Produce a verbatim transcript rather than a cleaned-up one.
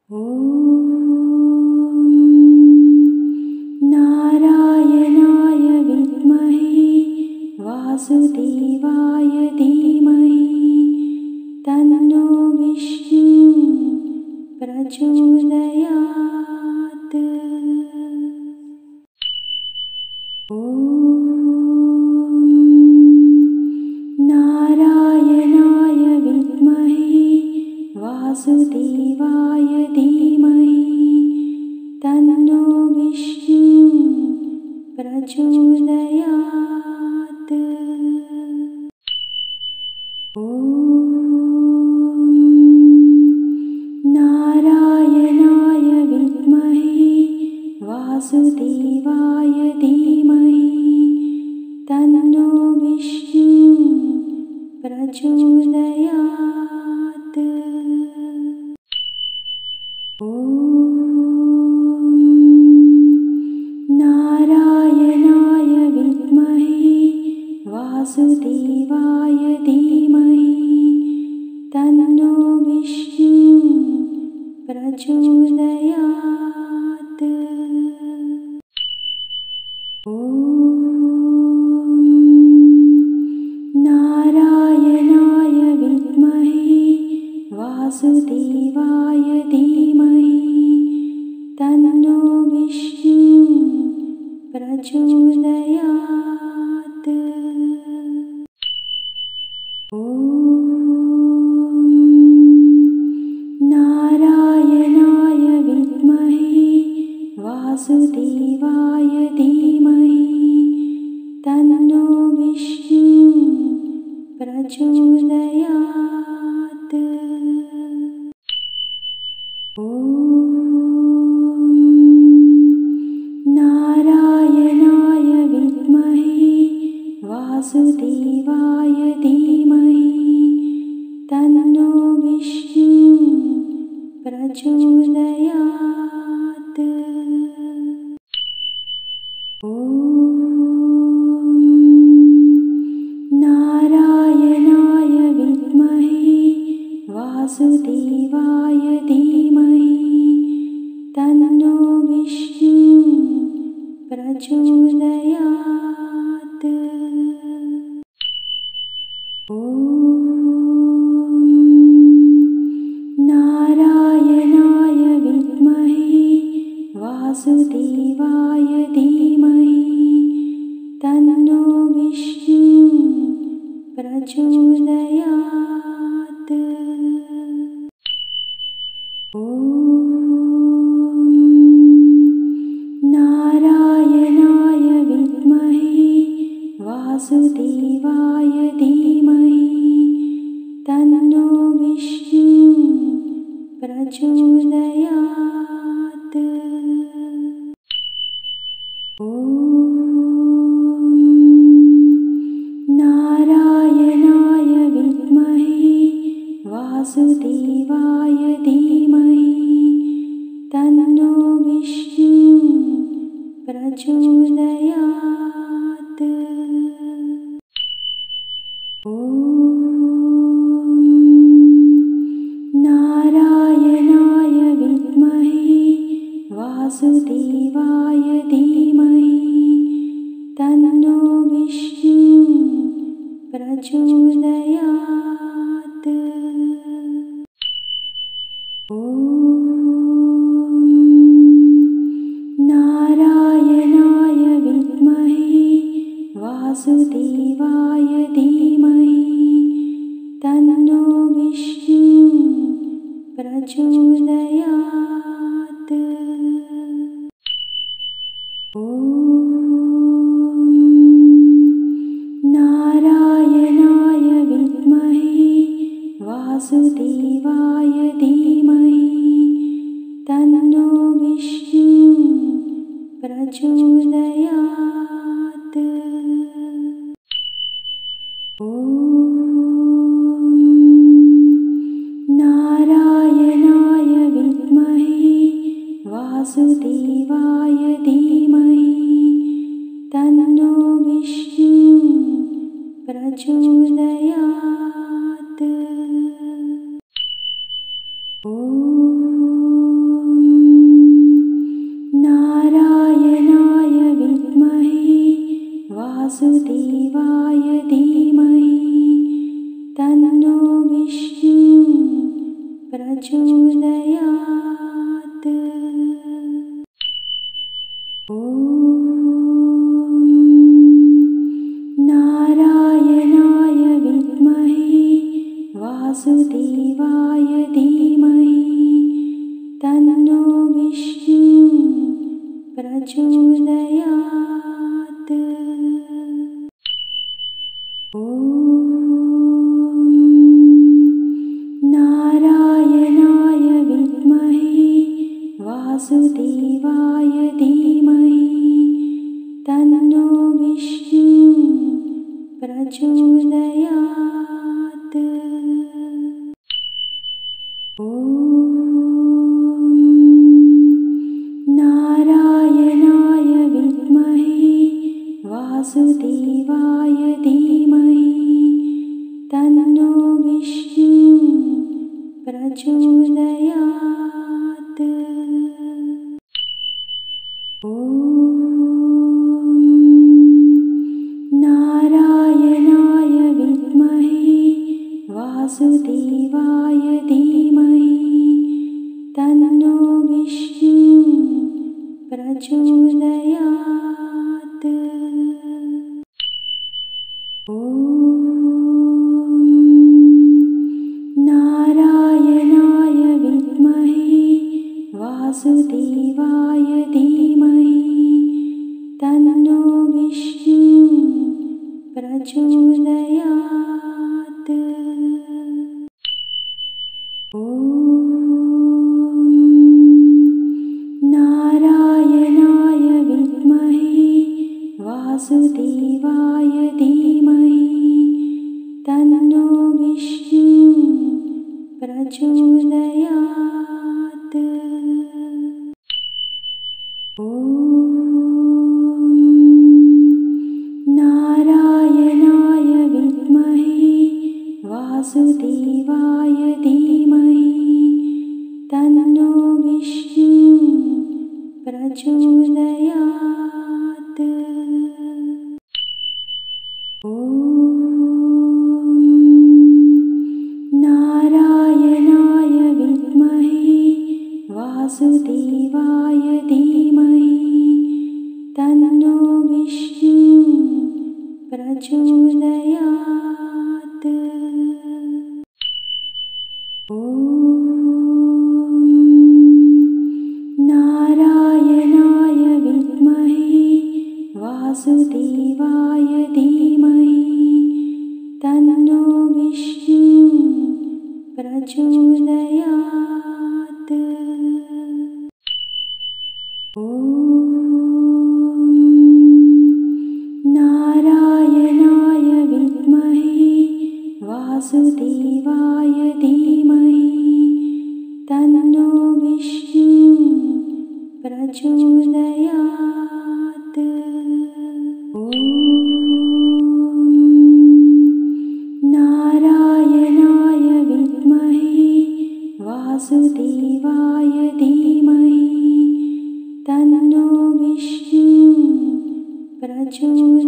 ॐ नारायणाय विद्महे वासुदेवाय धीमहि तन्नो विष्णुः प्रचोदयात्। ॐ नारायणाय विद्महे वासुदेवाय धीमहि तन्नो विष्णुः प्रचोदयात्। ॐ नारायणाय विद्महे वासुदेवाय धीमहि तन्नो विष्णुः प्रचोदयात्। ॐ नारायणाय विद्महे वासुदेवाय धीमहि तन्नो विष्णुः प्रचोदयात्। ॐ नारायणाय विद्महे वासुदेवाय धीमहि तन्नो विष्णुः प्रचोदयात्। ॐ नारायणाय विद्महे वासुदेवाय धीमहि तन्नो विष्णुः प्रचोदयात्। ॐ नारायणाय विद्महे वासुदेवाय धीमहि तन्नो विष्णुः प्रचोदयात्। ॐ नारायणाय विद्महे वासुदेवाय धीमहि तन्नो विष्णुः प्रचोदयात्। ॐ नारायणाय विद्महे वासुदेवाय धीमहि तन्नो विष्णुः प्रचोदयात्। ॐ नारायणाय विद्महे वासुदेवाय धीमहि तन्नो विष्णुः प्रचोदयात्। ॐ नारायणाय विद्महे वासुदेवाय धीमहि तन्नो विष्णुः प्रचोदयात्। ॐ नारायणाय विद्महे वासुदेवाय धीमहि तन्नो विष्णुः प्रचोदयात्। ॐ नारायणाय विद्महे वासुदेवाय धीमहि तन्नो विष्णुः प्रचोदयात्। ॐ नारायणाय विद्महे वासुदेवाय धीमहि तन्नो विष्णुः प्रचोदयात्। ॐ नारायणाय विद्महे वासुदेवाय धीमहि तन्नो विष्णुः प्रचोदयात्। ॐ नारायणाय विद्महे वासुदेवाय धीमहि तन्नो विष्णुः प्रचोदयात्। ॐ नारायणाय विद्महे वासुदेवाय धीमहि तन्नो विष्णुः प्रचोदयात्। ॐ नारायणाय विद्महे वासुदेवाय धीमहि तन्नो विष्णुः प्रचोदयात्। ॐ नारायणाय विद्महे वासुदेवाय धीमहि तन्नो विष्णुः प्रचोदयात्। ॐ नारायणाय विद्महे वासुदेवाय धीमहि तन्नो विष्णुः प्रचोदयात्। ॐ नारायणाय विद्महे वासुदेवाय धीमहि तन्नो विष्णुः प्रचोदयात्। ॐ नारायणाय विद्महे वासुदेवाय धीमहि तन्नो विष्णुः प्रचोदयात्। ॐ नारायणाय विद्महे वासुदेवाय धीमहि तन्नो विष्णुः प्रचोदयात्। ॐ नारायणाय विद्महे वासुदेवाय धीमहि तन्नो विष्णुः प्रचोदयात्।